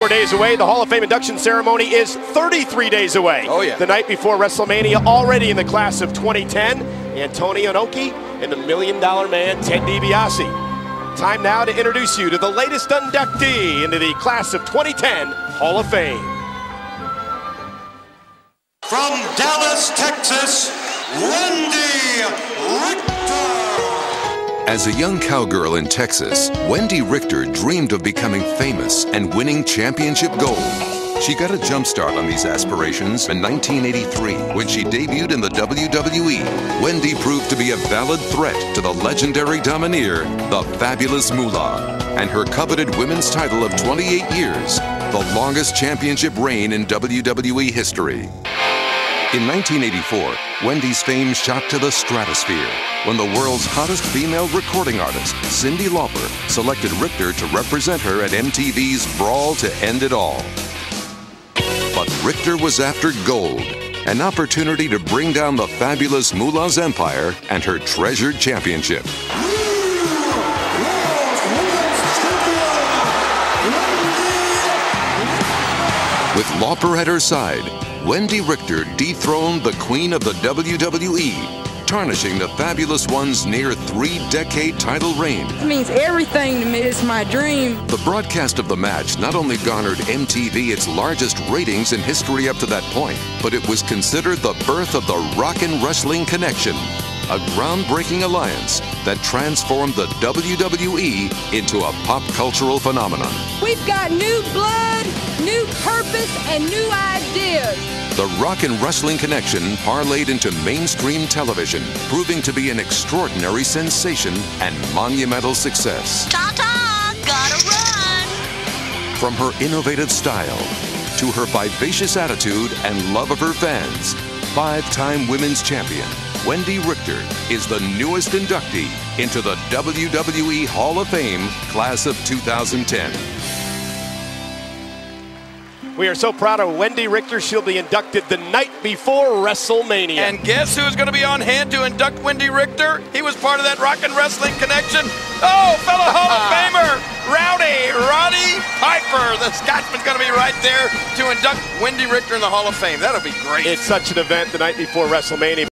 days away. The Hall of Fame induction ceremony is 33 days away. Oh, yeah. The night before WrestleMania, already in the class of 2010, Antonio Inoki and the $1 Million Man, Ted DiBiase. Time now to introduce you to the latest inductee into the class of 2010 Hall of Fame. From Dallas, Texas, Wendi Richter. As a young cowgirl in Texas, Wendi Richter dreamed of becoming famous and winning championship gold. She got a jump start on these aspirations in 1983 when she debuted in the WWE. Wendi proved to be a valid threat to the legendary Domineer, the Fabulous Moolah, and her coveted women's title of 28 years, the longest championship reign in WWE history. In 1984, Wendi's fame shot to the stratosphere when the world's hottest female recording artist, Cyndi Lauper, selected Richter to represent her at MTV's Brawl to End It All. But Richter was after gold, an opportunity to bring down the Fabulous Moolah's empire and her treasured championship. With Lauper at her side, Wendi Richter dethroned the queen of the WWE, tarnishing the Fabulous One's near 3-decade title reign. It means everything to me. It's my dream. The broadcast of the match not only garnered MTV its largest ratings in history up to that point, but it was considered the birth of the Rockin' Wrestling Connection, a groundbreaking alliance that transformed the WWE into a pop cultural phenomenon. We've got new blood, new purpose, and new ideas. The Rockin' Wrestling Connection parlayed into mainstream television, proving to be an extraordinary sensation and monumental success. Ta-ta! Gotta run! From her innovative style to her vivacious attitude and love of her fans, 5-time women's champion Wendi Richter is the newest inductee into the WWE Hall of Fame class of 2010. We are so proud of Wendi Richter. She'll be inducted the night before WrestleMania. And guess who's going to be on hand to induct Wendi Richter? He was part of that Rockin' Wrestling Connection. Oh, fellow Hall of Famer, Rowdy Roddy Piper. The Scotsman's going to be right there to induct Wendi Richter in the Hall of Fame. That'll be great. It's such an event the night before WrestleMania.